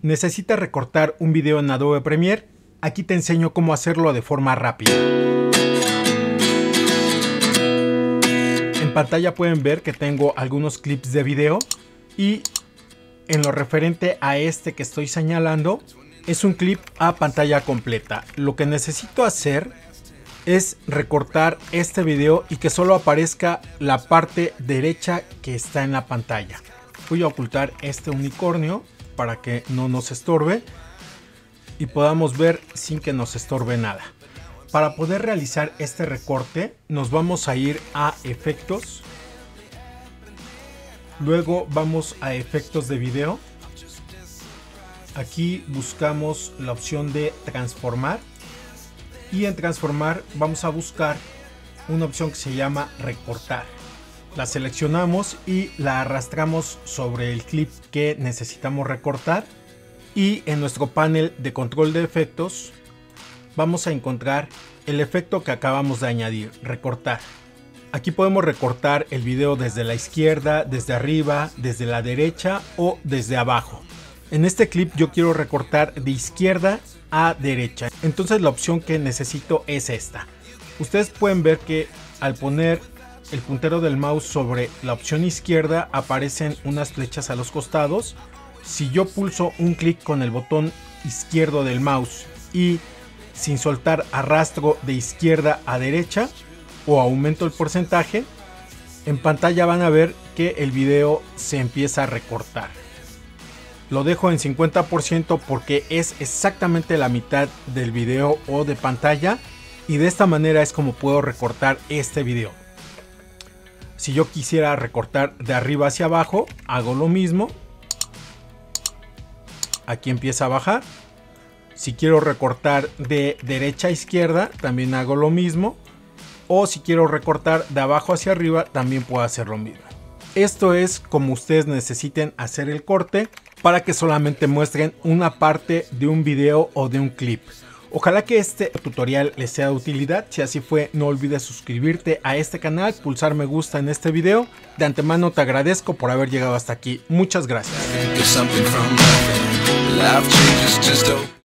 ¿Necesitas recortar un video en Adobe Premiere? Aquí te enseño cómo hacerlo de forma rápida. En pantalla pueden ver que tengo algunos clips de video y en lo referente a este que estoy señalando es un clip a pantalla completa. Lo que necesito hacer es recortar este video y que solo aparezca la parte derecha que está en la pantalla. Voy a ocultar este unicornio para que no nos estorbe y podamos ver sin que nos estorbe nada. Para poder realizar este recorte nos vamos a ir a efectos, luego vamos a efectos de video. Aquí buscamos la opción de transformar y en transformar vamos a buscar una opción que se llama recortar. La seleccionamos y la arrastramos sobre el clip que necesitamos recortar y en nuestro panel de control de efectos vamos a encontrar el efecto que acabamos de añadir, recortar. Aquí podemos recortar el video desde la izquierda, desde arriba, desde la derecha o desde abajo. En este clip yo quiero recortar de izquierda a derecha, entonces la opción que necesito es esta. Ustedes pueden ver que al poner el puntero del mouse sobre la opción izquierda aparecen unas flechas a los costados. Si yo pulso un clic con el botón izquierdo del mouse y sin soltar arrastro de izquierda a derecha o aumento el porcentaje, en pantalla van a ver que el video se empieza a recortar. Lo dejo en 50% porque es exactamente la mitad del video o de pantalla y de esta manera es como puedo recortar este video. Si yo quisiera recortar de arriba hacia abajo, hago lo mismo. Aquí empieza a bajar. Si quiero recortar de derecha a izquierda, también hago lo mismo. O si quiero recortar de abajo hacia arriba, también puedo hacer lo mismo. Esto es como ustedes necesiten hacer el corte para que solamente muestren una parte de un video o de un clip. Ojalá que este tutorial les sea de utilidad. Si así fue, no olvides suscribirte a este canal, pulsar me gusta en este video. De antemano te agradezco por haber llegado hasta aquí. Muchas gracias.